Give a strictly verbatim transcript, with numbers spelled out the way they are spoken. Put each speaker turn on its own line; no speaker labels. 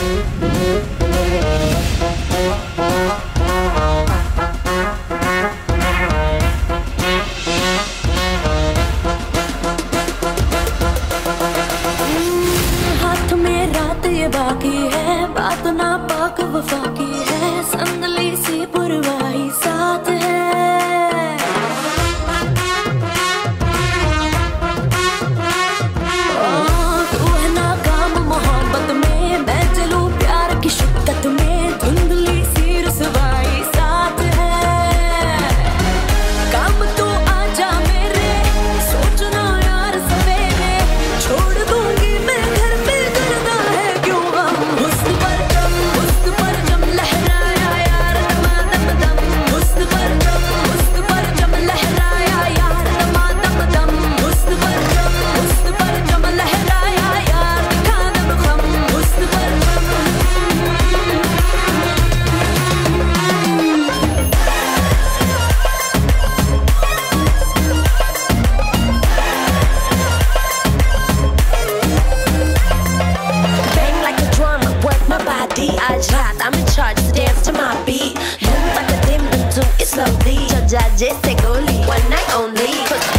बाकी है बात ना पाक वफा की है, संदली सी पुरवाही साथ है। तू है नाकाम मोहब्बत में, मैं चलूं प्यार की शिद्दत में, धुंधली सी रुसवाई साथ है। काम तू आजा मेरे, सोचना यार सवेरे, छोड़ दूंगी मैं घर पे करना है क्यों गम। हुस्न पर जम, हुस्न पर जम लहराया यार दम दम, हुस्न पर जम, हुस्न पर जम लहराया यार दम दम, हुस्न पर जम, हुस्न पर जम लहराया यार दिखा दम खम, हुस्न पर जम। Bang like a drum, work my body. आज रात I'm in charge, so dance to my beat. Move like a dim, do it slowly. जजा जैसे गोली, one night only.